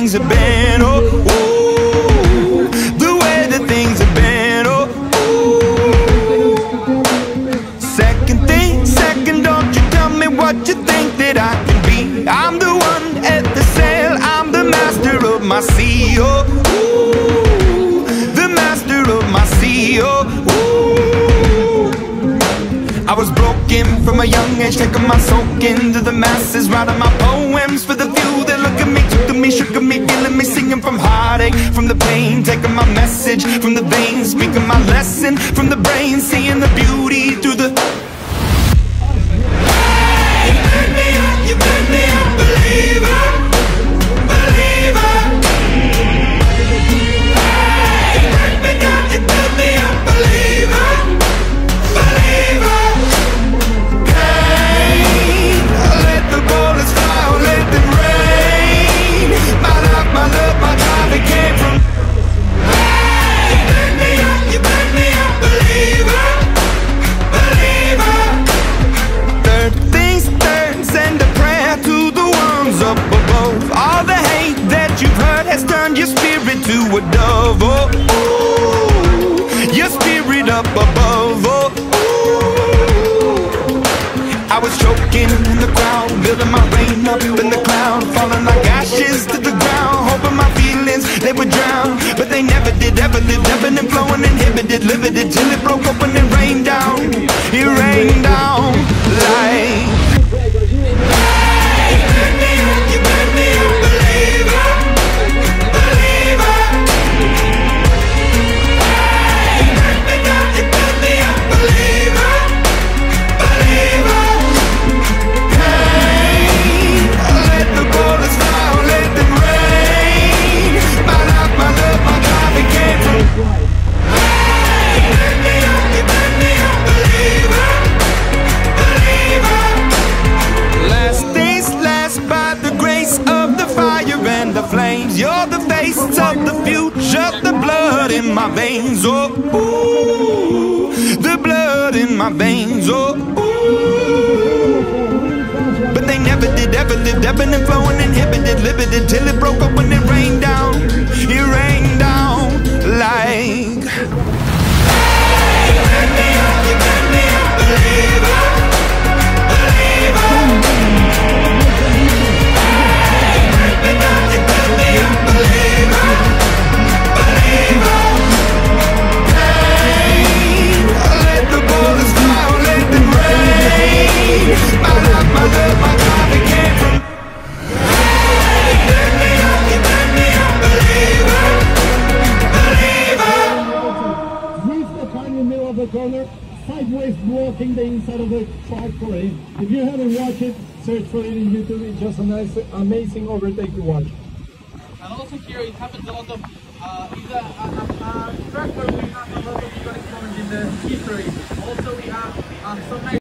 things have been, oh, ooh, the way that things have been, oh, ooh. Second, don't you tell me what you think that I can be. I'm the one at the sail, I'm the master of my sea, oh, ooh, the master of my sea, oh, ooh. I was broken from a young age, taking my soak into the masses, writing my poems for the few that look at me, took to me, shook at me, feeling me, singing from heartache, from the pain, taking my message from the veins, speaking my lesson from the brain, seeing the beauty through the... Hey, you made me a believer, believer. Hey, you made me a believer, believer. Let the bullets fly, or let them rain. My life, my love, my drive, it came from. Hey, you made me a believer, believer. Third things third, send a prayer to the ones up above. All the hate that you've heard has turned your spirit to a dove. Oh, ooh, your spirit up above. Oh, ooh. I was choking in the crowd, building my rain up in the cloud, falling like ashes to the ground, hoping my feelings, they would drown. But they never did, ever lived, ebbing and flowing, inhibited, limited, till it broke open and rained down. It rained down like... Hey, you made me a believer, believer. Hey, you made me a believer, believer. Let the bullets fly, let them rain. My life, my love, my drive, it came from. Hey, you made me a believer, believer. Last things last, by the grace of the fire and the flames. You're the face of the future, the blood in my veins. Oh, ooh, the blood in my veins. Oh, ooh. But they never did, ever lived, ebbing and flowing, inhibited, limited, till it broke up when it rained down. It rained down like... Hey, you made me a believer, believer. Hey, you made me a believer, believer. Hey, let the bullets fly, let them rain. My life, my love, my drive, it came from. Hey, you made me a believer, believer. He's the tiny middle of the corner, sideways blocking the inside of the factory. If you haven't watched it, search for it in YouTube. It's just a nice, amazing overtake to watch. And also here it happens a lot of, it's a track where we have a lot of different moments in the history. Also we have some nice